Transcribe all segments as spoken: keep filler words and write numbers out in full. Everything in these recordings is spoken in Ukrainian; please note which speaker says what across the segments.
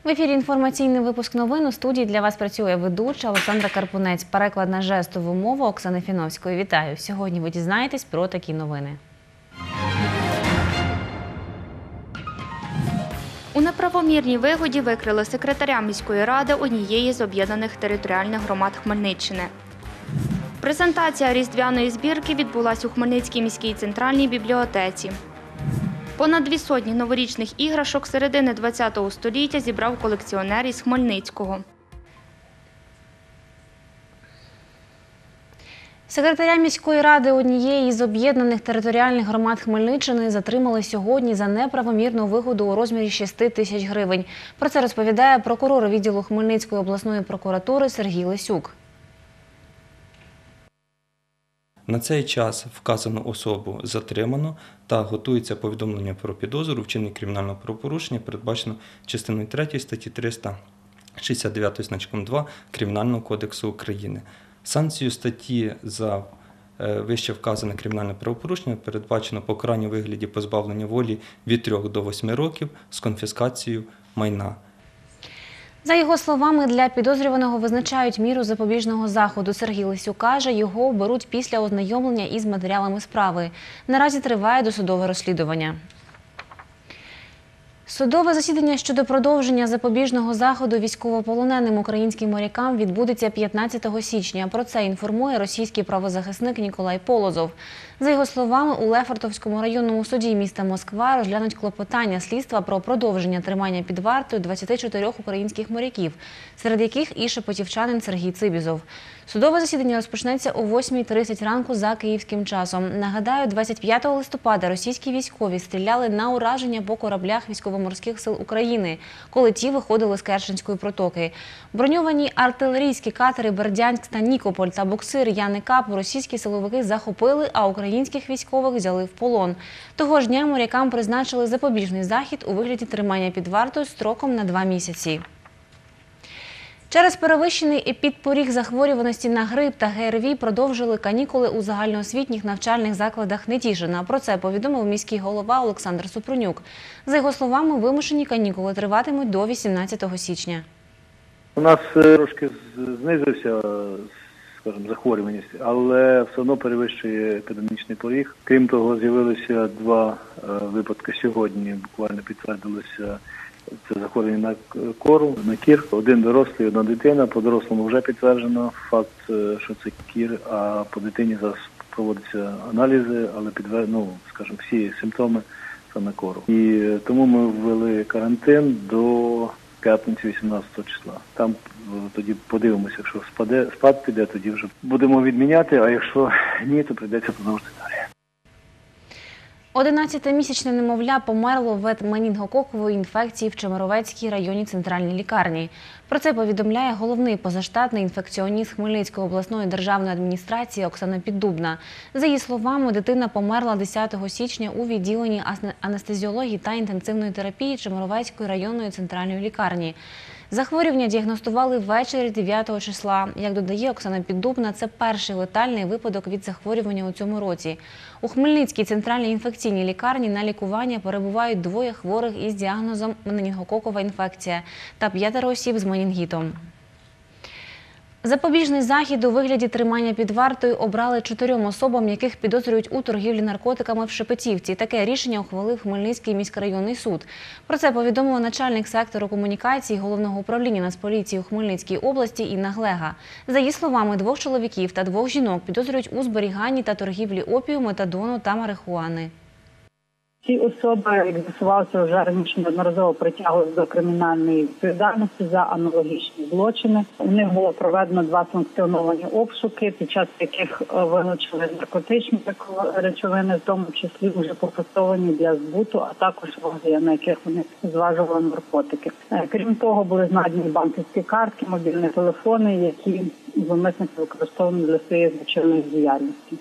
Speaker 1: ефірі інформаційний випуск новин. У студії для вас працює ведуча Олександра Карпунець. Переклад на жестову мову Оксани Фіновської. Вітаю! Сьогодні ви дізнаєтесь про такі новини.
Speaker 2: У неправомірній вигоді викрили секретаря міської ради однієї з об'єднаних територіальних громад Хмельниччини. Презентація різдвяної збірки відбулась у Хмельницькій міській центральній бібліотеці. Понад дві сотні новорічних іграшок середини ХХ століття зібрав колекціонер із Хмельницького.
Speaker 1: Секретаря міської ради однієї з об'єднаних територіальних громад Хмельниччини затримали сьогодні за неправомірну вигоду у розмірі шести тисяч гривень. Про це розповідає прокурор відділу Хмельницької обласної прокуратури Сергій Лисюк.
Speaker 3: На цей час вказану особу затримано та готується повідомлення про підозру у вчиненні кримінального правопорушення, передбачено частиною третьою статті триста шістдесят дев'ять значком два Кримінального кодексу України. Санкцію статті за вище вказане кримінальне правопорушення передбачено покарання у вигляді позбавлення волі від трьох до восьми років з конфіскацією майна.
Speaker 1: За його словами, для підозрюваного визначають міру запобіжного заходу. Сергій Лисюк каже, його оберуть після ознайомлення із матеріалами справи. Наразі триває досудове розслідування. Судове засідання щодо продовження запобіжного заходу військовополоненим українським морякам відбудеться п'ятнадцятого січня. Про це інформує російський правозахисник Ніколай Полозов. За його словами, у Лефортовському районному суді міста Москва розглянуть клопотання слідства про продовження тримання під вартою двадцяти чотирьох українських моряків, серед яких і шепетівчанин Сергій Цибізов. Судове засідання розпочнеться о восьмій тридцять ранку за київським часом. Нагадаю, двадцять п'ятого листопада російські військові стріляли на ураження по кораблях військово-морських сил України, коли ті виходили з Керченської протоки. Броньовані артилерійські катери «Бердянськ» та «Нікополь» та буксир «Яни Капу» російські силовики захопили, а українських військових взяли в полон. Того ж дня морякам призначили запобіжний захід у вигляді тримання під вартою строком на два місяці. Через перевищений епідпоріг захворюваності на грип та ГРВІ продовжили канікули у загальноосвітніх навчальних закладах Нетішина. Про це повідомив міський голова Олександр Супрунюк. За його словами, вимушені канікули триватимуть до вісімнадцятого січня.
Speaker 4: У нас трошки знизився, скажімо, захворюваність, але все одно перевищує епідемічний поріг. Крім того, з'явилися два випадки сьогодні, буквально підтвердилося. Це захворювання на кору, на кір. Один дорослий, одна дитина. По дорослому вже підтверджено факт, що це кір, а по дитині зараз проводяться аналізи, але підтверджено, ну, скажімо, всі симптоми саме кору. І тому ми ввели карантин до п'ятниці вісімнадцятого числа. Там тоді подивимося, якщо спаде, спад піде, тоді вже будемо відміняти, а якщо ні, то прийдеться продовжити далі.
Speaker 1: одинадцятимісячне немовля померло від менінгококової інфекції в Чемеровецькій районній центральній лікарні. Про це повідомляє головний позаштатний інфекціоніст Хмельницької обласної державної адміністрації Оксана Піддубна. За її словами, дитина померла десятого січня у відділенні анестезіології та інтенсивної терапії Чемеровецької районної центральної лікарні. Захворювання діагностували ввечері дев'ятого числа. Як додає Оксана Піддубна, це перший летальний випадок від захворювання у цьому році. У Хмельницькій центральній інфекційній лікарні на лікування перебувають двоє хворих із діагнозом менінгококова інфекція та п'ятеро осіб з менінгітом. Запобіжний захід у вигляді тримання під вартою обрали чотирьом особам, яких підозрюють у торгівлі наркотиками в Шепетівці. Таке рішення ухвалив Хмельницький міськрайонний суд. Про це повідомила начальник сектору комунікації Головного управління Нацполіції у Хмельницькій області Інна Глега. За її словами, двох чоловіків та двох жінок підозрюють у зберіганні та торгівлі опію, метадону та марихуани.
Speaker 5: Ці особи, як з'ясувалося, вже раніше неодноразово притягувалися до кримінальної відповідальності за аналогічні злочини. У них було проведено два санкціоновані обшуки, під час яких вилучили наркотичні речовини, в тому числі вже попрацьовані для збуту, а також ваги, на яких вони зважували наркотики. Крім того, були знайдені банківські картки, мобільні телефони, які зловмисники використовували для своєї злочинної діяльності.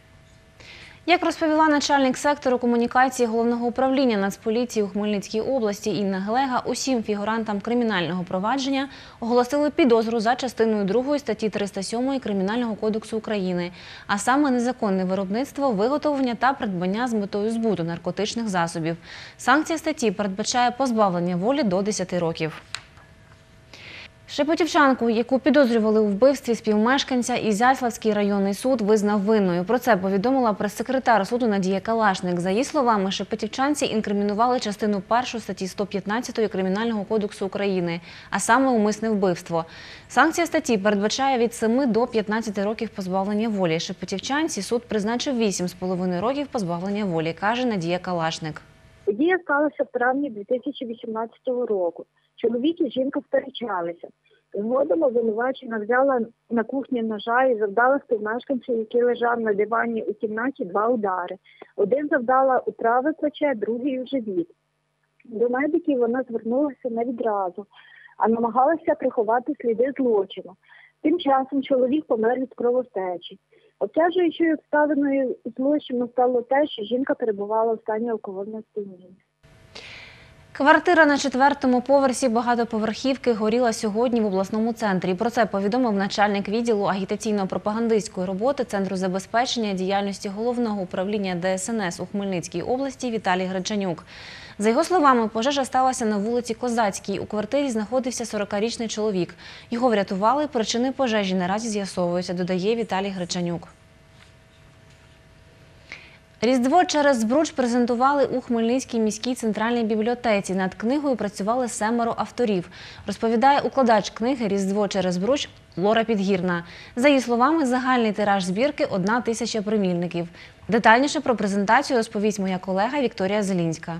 Speaker 1: Як розповіла начальник сектору комунікації Головного управління Нацполіції у Хмельницькій області Інна Глега, усім фігурантам кримінального провадження оголосили підозру за частиною другої статті триста сьомої Кримінального кодексу України, а саме незаконне виробництво, виготовлення та придбання з метою збуту наркотичних засобів. Санкція статті передбачає позбавлення волі до десяти років. Шепетівчанку, яку підозрювали у вбивстві співмешканця, Ізяславський районний суд визнав винною. Про це повідомила прес-секретар суду Надія Калашник. За її словами, шепетівчанці інкримінували частину першу статті сто п'ятнадцять Кримінального кодексу України, а саме умисне вбивство. Санкція статті передбачає від семи до п'ятнадцяти років позбавлення волі. Шепетівчанці суд призначив вісім з половиною років позбавлення волі, каже Надія Калашник.
Speaker 6: Подія сталася в травні дві тисячі вісімнадцятого року. Чоловік і жінка сперечалися. Згодом обвинувачена взяла на кухні ножа і завдала співмешканцю, який лежав на дивані у кімнаті, два удари. Один завдала у праве плече, другий у живіт. До медиків вона звернулася не відразу, а намагалася приховати сліди злочину. Тим часом чоловік помер від кровотечі. Обтяжуючою обставиною злочину стало те, що жінка перебувала в стані алкогольного сп'яніння.
Speaker 1: Квартира на четвертому поверсі багатоповерхівки горіла сьогодні в обласному центрі. Про це повідомив начальник відділу агітаційно-пропагандистської роботи Центру забезпечення діяльності Головного управління Де Ес Ен Ес у Хмельницькій області Віталій Гречанюк. За його словами, пожежа сталася на вулиці Козацькій. У квартирі знаходився сорокарічний чоловік. Його врятували, причини пожежі наразі з'ясовуються, додає Віталій Гречанюк. Різдво через Збруч презентували у Хмельницькій міській центральній бібліотеці. Над книгою працювали семеро авторів. Розповідає укладач книги «Різдво через Збруч» Лора Підгірна. За її словами, загальний тираж збірки – одна тисяча примірників. Детальніше про презентацію розповість моя колега Вікторія Зелінська.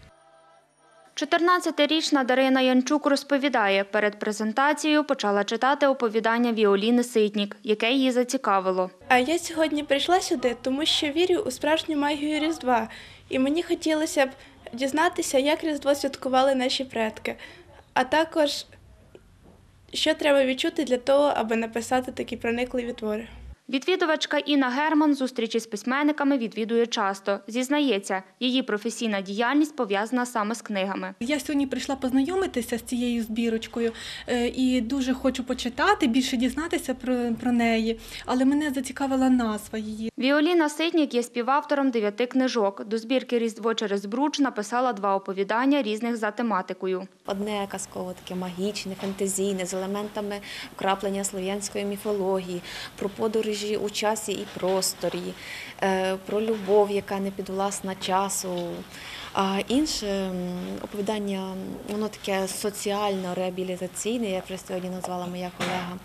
Speaker 2: чотирнадцятирічна Дарина Янчук розповідає, перед презентацією почала читати оповідання Віоліни Ситнік, яке її зацікавило.
Speaker 7: А я сьогодні прийшла сюди, тому що вірю у справжню магію Різдва. І мені хотілося б дізнатися, як Різдво святкували наші предки. А також, що треба відчути для того, аби написати такі проникливі твори.
Speaker 2: Відвідувачка Інна Герман зустрічі з письменниками відвідує часто. Зізнається, її професійна діяльність пов'язана саме з книгами.
Speaker 8: Я сьогодні прийшла познайомитися з цією збірочкою і дуже хочу почитати, більше дізнатися про, про неї, але мене зацікавила назва її.
Speaker 2: Віоліна Ситнік є співавтором дев'яти книжок. До збірки «Різдво через Збруч» написала два оповідання різних за тематикою.
Speaker 9: Одне казково, таке магічне, фантазійне, з елементами вкраплення слов'янської міфології, про подорожі у часі і просторі, про любов, яка не підвласна часу. А інше оповідання, воно таке соціально-реабілітаційне, як вже сьогодні назвала моя колега.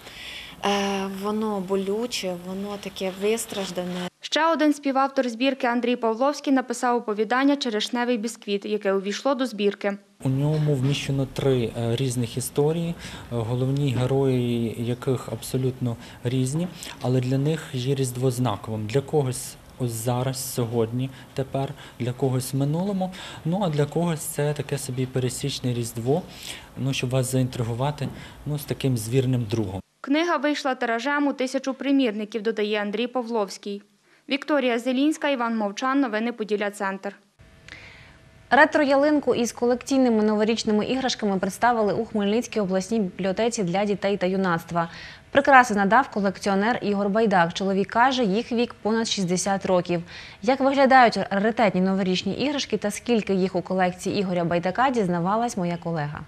Speaker 9: Воно болюче, воно таке вистраждане.
Speaker 2: Ще один співавтор збірки Андрій Павловський написав оповідання «Черешневий бісквіт», яке увійшло до збірки.
Speaker 10: У ньому вміщено три різних історії, головні герої яких абсолютно різні, але для них є Різдво знаковим. Для когось ось зараз, сьогодні, тепер, для когось в минулому, ну а для когось це таке собі пересічне Різдво, ну, щоб вас заінтригувати, ну, з таким звірним другом.
Speaker 2: Книга вийшла тиражем у тисячу примірників, додає Андрій Павловський. Вікторія Зелінська, Іван Мовчан, новини Поділля Центр.
Speaker 1: Ретро-ялинку із колекційними новорічними іграшками представили у Хмельницькій обласній бібліотеці для дітей та юнацтва. Прикраси надав колекціонер Ігор Байдак. Чоловік каже, їх вік понад шістдесят років. Як виглядають раритетні новорічні іграшки та скільки їх у колекції Ігоря Байдака, дізнавалась моя колега.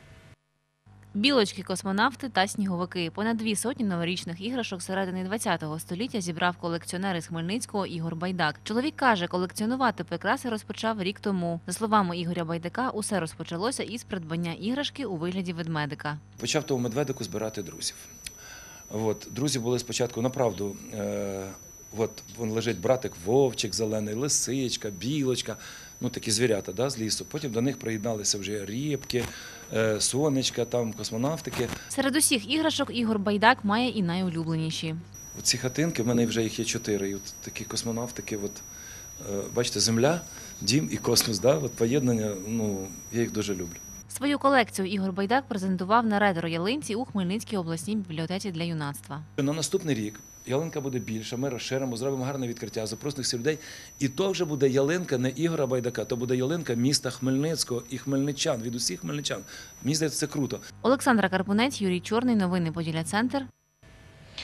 Speaker 11: Білочки, космонавти та сніговики. Понад дві сотні новорічних іграшок середини ХХ століття зібрав колекціонер із Хмельницького Ігор Байдак. Чоловік каже, колекціонувати прикраси розпочав рік тому. За словами Ігоря Байдака, усе розпочалося із придбання іграшки у вигляді ведмедика.
Speaker 12: Почав того медведику збирати друзів. От, друзі були спочатку, направду, е, от, вон лежить братик Вовчик зелений, лисичка, білочка, ну такі звірята, да, з лісу. Потім до них приєдналися вже рібки, е, сонечка, там, космонавтики.
Speaker 11: Серед усіх іграшок Ігор Байдак має і найулюбленіші.
Speaker 12: Ці хатинки, в мене вже їх є чотири, і от такі космонавтики, от, е, бачите, земля, дім і космос, да, от поєднання, ну, я їх дуже люблю.
Speaker 11: Свою колекцію Ігор Байдак презентував на ретро-ялинці у Хмельницькій обласній бібліотеці для юнацтва.
Speaker 12: На наступний рік ялинка буде більша, ми розширимо, зробимо гарне відкриття, запросимо всіх людей. І то вже буде ялинка не Ігора Байдака, то буде ялинка міста Хмельницького і хмельничан, від усіх хмельничан. Мені здається, це круто.
Speaker 11: Олександра Карпунець, Юрій Чорний, новини Поділля Центр.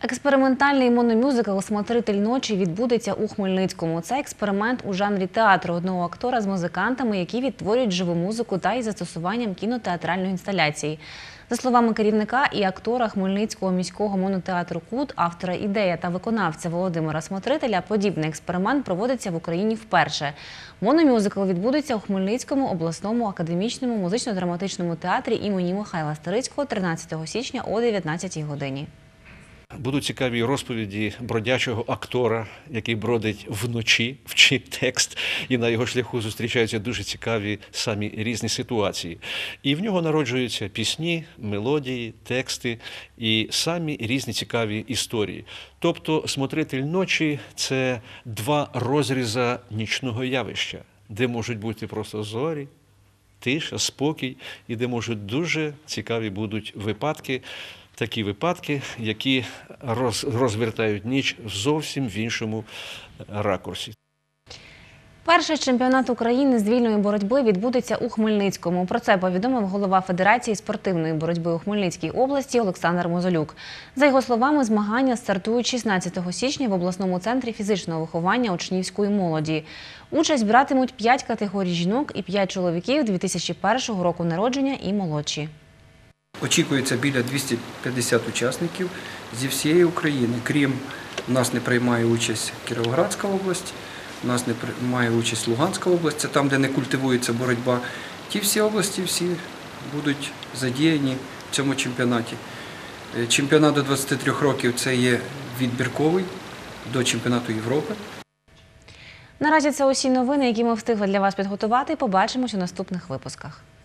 Speaker 1: Експериментальний мономюзикл «Смотритель ночі» відбудеться у Хмельницькому. Це експеримент у жанрі театру одного актора з музикантами, які відтворюють живу музику та із застосуванням кінотеатральної інсталяції. За словами керівника і актора Хмельницького міського монотеатру «Кут», автора ідеї та виконавця Володимира Смотрителя, подібний експеримент проводиться в Україні вперше. Мономюзикл відбудеться у Хмельницькому обласному академічному музично-драматичному театрі імені Михайла Старицького тринадцятого січня о дев'ятнадцятій годині.
Speaker 13: Будуть цікаві розповіді бродячого актора, який бродить вночі, вчить текст, і на його шляху зустрічаються дуже цікаві самі різні ситуації. І в нього народжуються пісні, мелодії, тексти і самі різні цікаві історії. Тобто «Смотритель ночі» – це два розріза нічного явища, де можуть бути просто зорі, тиша, спокій, і де можуть дуже цікаві будуть випадки, такі випадки, які роз, розвертають ніч зовсім в іншому ракурсі.
Speaker 1: Перший чемпіонат України з вільної боротьби відбудеться у Хмельницькому. Про це повідомив голова Федерації спортивної боротьби у Хмельницькій області Олександр Мозолюк. За його словами, змагання стартують шістнадцятого січня в обласному центрі фізичного виховання учнівської молоді. Участь братимуть п'ять категорій жінок і п'ять чоловіків дві тисячі першого року народження і молодші.
Speaker 14: Очікується біля двохсот п'ятдесят учасників зі всієї України. Крім, у нас не приймає участь Кіровоградська область, у нас не приймає участь Луганська область, це там, де не культивується боротьба. Ті всі області всі будуть задіяні в цьому чемпіонаті. Чемпіонат до двадцяти трьох років – це є відбірковий до чемпіонату Європи.
Speaker 1: Наразі це усі новини, які ми встигли для вас підготувати. Побачимось у наступних випусках.